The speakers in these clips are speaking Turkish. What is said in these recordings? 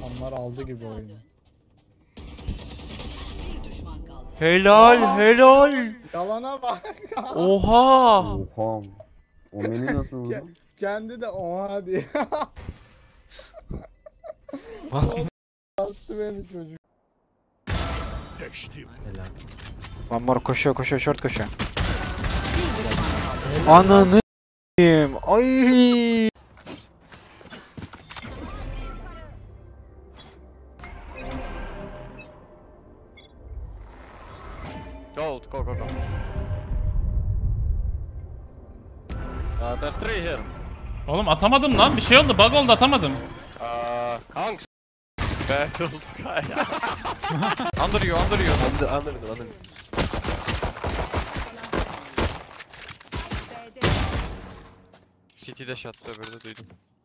Adamlar aldı gibi oyunu. Helal helal. Yalana bak. Oha. Oha. O menü nasıl vurdu? Kendi de oha diye. Attı beni çocuk. One more koşuyor koşuyor short koşuyor. Ananı s**eyim. Ay. Gold, go. There's three here. Oğlum atamadım lan. Bir şey oldu. Bug oldu atamadım. Kanks. Battle Sky. Under you. Under. City'de shot'ta öbürde duydum.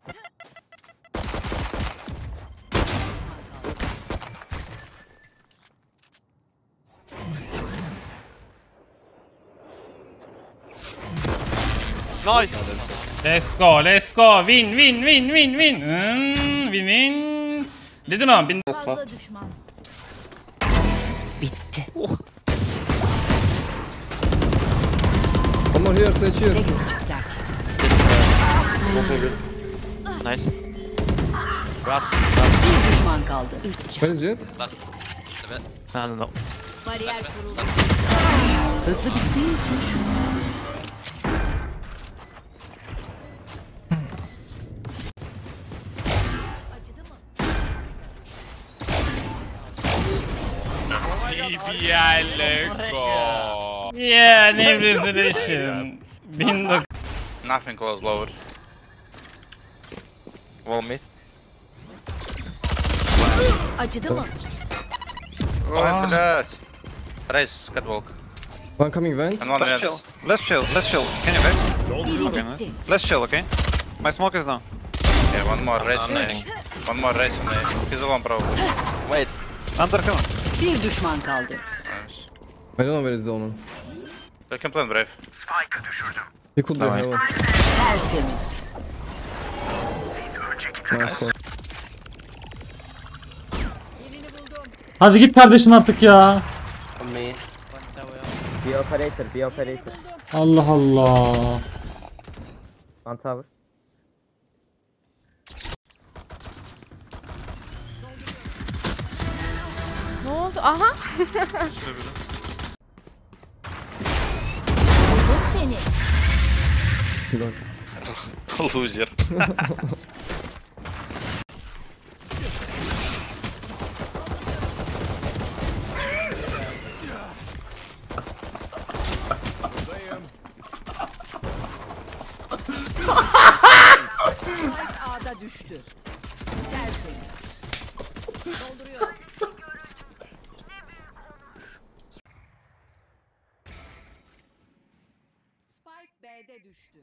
Nice. Let's go. Win. Win. Dedin ama bin. Fazla düşman. Bitti. One more here, search here. Ne görecekler? Nice. Bir düşman kaldı. 3 can. Where is it? No. Bariyer kuruldu. Hızlı bittiği için şu. Dialego. Yeah, new resolution. Nothing close lower. Wall mid. Acıdı mı? Ой, блядь. Raise, catwalk. One coming vent. And one vents. Let's chill. Can you wait? Okay, man. Bitti. Let's chill, okay? My smoke is down. Yeah, one more raise on A. One more raise on A. He's alone probably. Wait. Under, come on. Bir düşman kaldı. Nice. I don't know where is the owner. You can plant Brave. He could be heaven. Tertemiz. Nice shot. Hadi git kardeşim artık ya. Bir operator. Allah Allah. One tower. Ne oldu? Aha. Bulduk seni. Loser. A'da düştü. Tertemiz. Dolduruyor. Spike B'de düştü.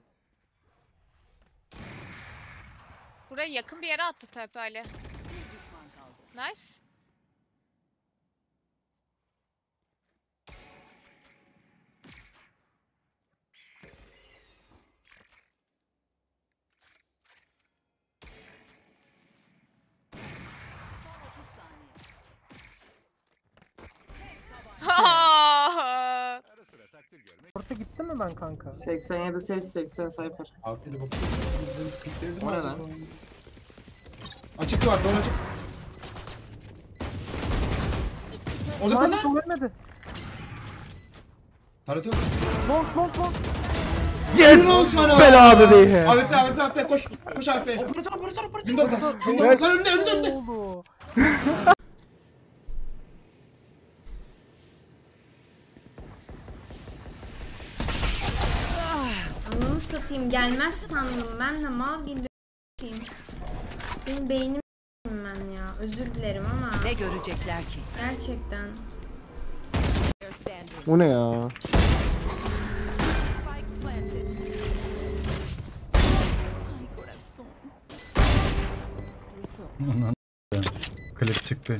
Buraya yakın bir yere attı tabi Ali. Bir düşman kaldı. Nice. Son 30 saniye. Orta gitti mi ben kanka? 87 sage 80 cypher. O ne lan? Açık var, don açık. Orada da lan. Ölmedi. Tarot yok. Long. Yes! Sana. Bela bebeği. AWP, koş. Koş AWP. Operatör. Window'da. Lan önünde. Oldu. Ananı satayım gelmez sandım ben de mal gibi benim beynim ben ya özür dilerim ama Ne görecekler ki? gerçekten. Bu ne ya? Klip çıktı.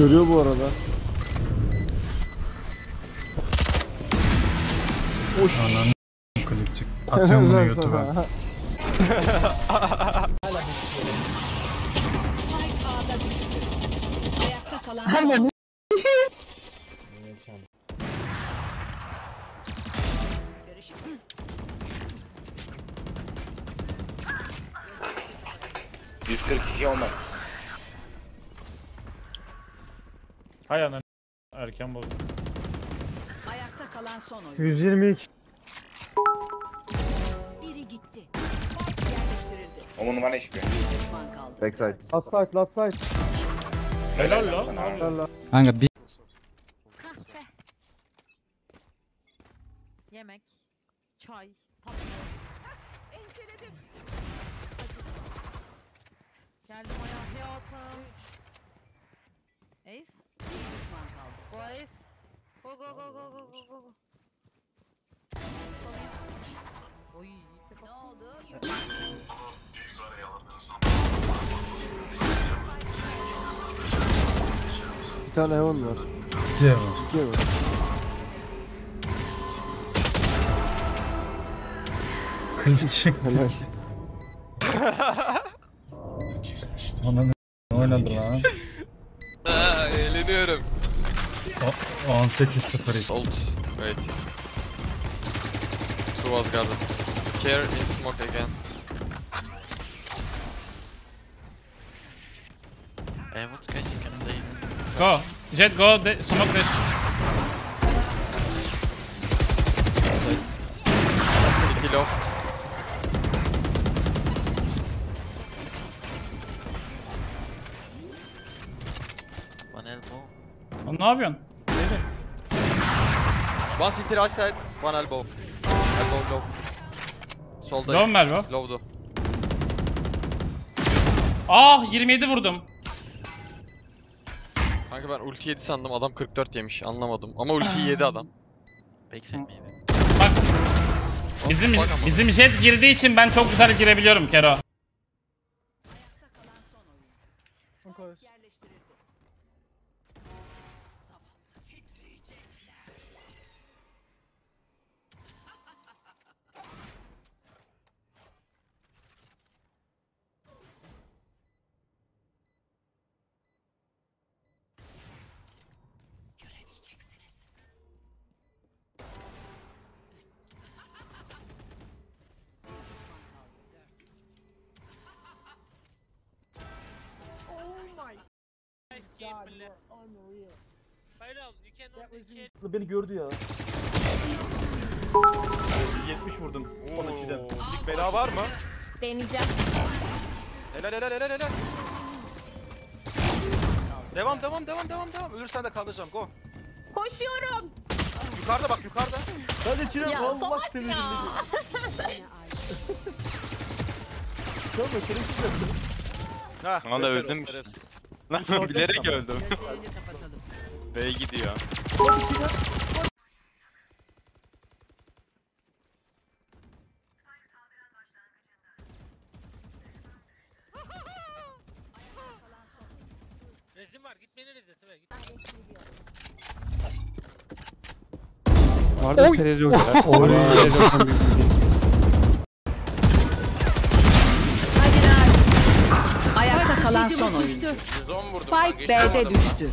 Görüyor bu arada. Oş. Ananı klipçik. Atıyorum bunu YouTube'a. Ayakta kalan Hay ananı erken bozdum. ayakta kalan son oyun. 122. Biri gitti. Spike yerleştirildi. Onun var hiçbir. Düşman kaldı. Backside. Last side, last side. Helal lan. Helal. Kanka bir Kahve. Yemek. Çay. Tatlı. Enseledim. Geldim ayağa hayatım. Ace. Bir düşman kaldı. Go Ace. Go go go go go go go. Oy. Ne oldu? Bir tane Heaven var. Diye mi? 2 Heaven. Klipçik. Helal. Ananı oynadı lan. Eğleniyorum. 18-0. Ult. Wait. Two was garden. Care in smoke again. What guys you can play? Go. Jet go. Smoke dash. Kilo. One elbow. Ne yapıyorsun? One city right side. One elbow. Elbow low. Solda. Low mu elbow? Low'du. Ah 27 vurdum. Kanka ben ulti yedi sandım, adam 44 yemiş, anlamadım. Ama ultiyi yedi adam. Backside maybe. Bak. Bizim jet girdiği için ben çok güzel girebiliyorum Kero. Ayakta kalan son oyun. Spike yerleştirildi. Zavallı titriyecekler. Göremeyeceksiniz. Beni gördü ya. 70 vurdum. Lig bela var mı? Deneyeceğim. Helal helal helal helal. Devam. Ölürsen de kaldıracağım, go. Koşuyorum. Yukarıda bak, yukarıda. Ben de çile Ya olmak salak istedim. ya. Tamam, şerefsiz yaptım. Ha, Ona da öldüm. Bilerek öldüm. Gözlerini kapatalım. B'ye gidiyor. Rezim var, git beni rezet be. Vardı Ferrero. Ayakta kalan son oyun. Spike B'de düştü.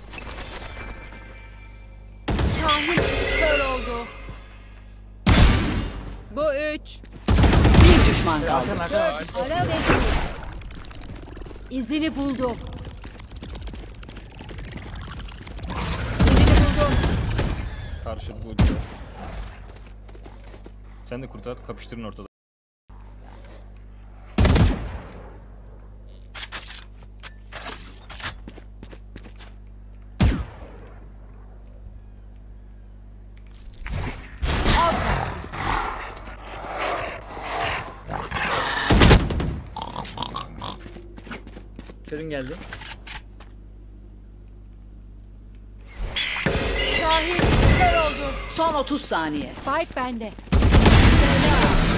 Kahin kör oldu. Bu 3. Bir düşman kaldı. Ara ve İzini buldum. Karşı bu diyor. Sen de kurtar, kapıştırın ortada. Kerin geldi. Kahin kör oldu. Son 30 saniye. Spike bende.